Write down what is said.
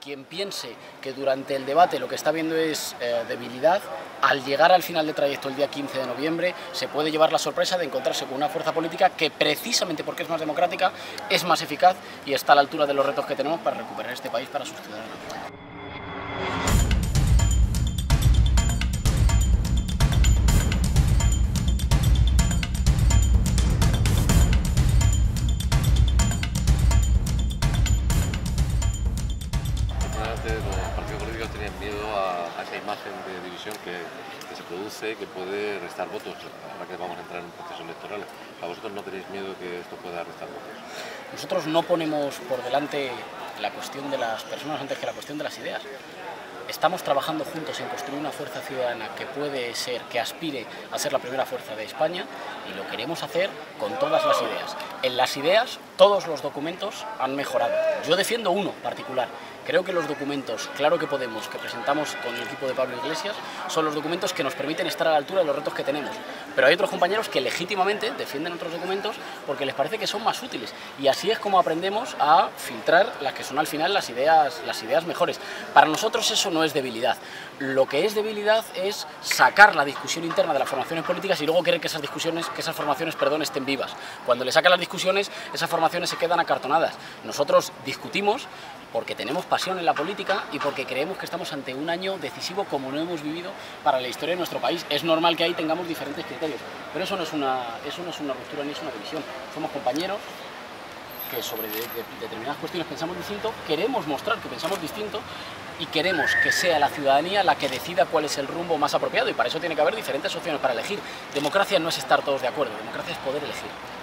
quien piense que durante el debate lo que está viendo es debilidad, al llegar al final del trayecto el día 15 de noviembre se puede llevar la sorpresa de encontrarse con una fuerza política que precisamente porque es más democrática, es más eficaz y está a la altura de los retos que tenemos para recuperar este país para sus ciudadanos. Los partidos políticos tienen miedo a esa imagen de división que se produce, que puede restar votos, ahora que vamos a entrar en un proceso electoral. ¿A vosotros no tenéis miedo que esto pueda restar votos? Nosotros no ponemos por delante la cuestión de las personas antes que la cuestión de las ideas. Estamos trabajando juntos en construir una fuerza ciudadana que puede ser, que aspire a ser la primera fuerza de España, y lo queremos hacer con todas las ideas. En las ideas, todos los documentos han mejorado. Yo defiendo uno particular. Creo que los documentos, Claro que Podemos, que presentamos con el equipo de Pablo Iglesias, son los documentos que nos permiten estar a la altura de los retos que tenemos. Pero hay otros compañeros que legítimamente defienden otros documentos porque les parece que son más útiles. Y así es como aprendemos a filtrar las que son al final las ideas mejores. Para nosotros eso no es debilidad. Lo que es debilidad es sacar la discusión interna de las formaciones políticas y luego querer que esas formaciones estén vivas. Cuando le sacan las discusiones, esas formaciones se quedan acartonadas. Nosotros discutimos porque tenemos pasión en la política y porque creemos que estamos ante un año decisivo como no hemos vivido para la historia de nuestro país. Es normal que ahí tengamos diferentes criterios, pero eso no es una ruptura ni es una división. Somos compañeros que sobre determinadas cuestiones pensamos distinto, queremos mostrar que pensamos distinto y queremos que sea la ciudadanía la que decida cuál es el rumbo más apropiado, y para eso tiene que haber diferentes opciones para elegir. Democracia no es estar todos de acuerdo, democracia es poder elegir.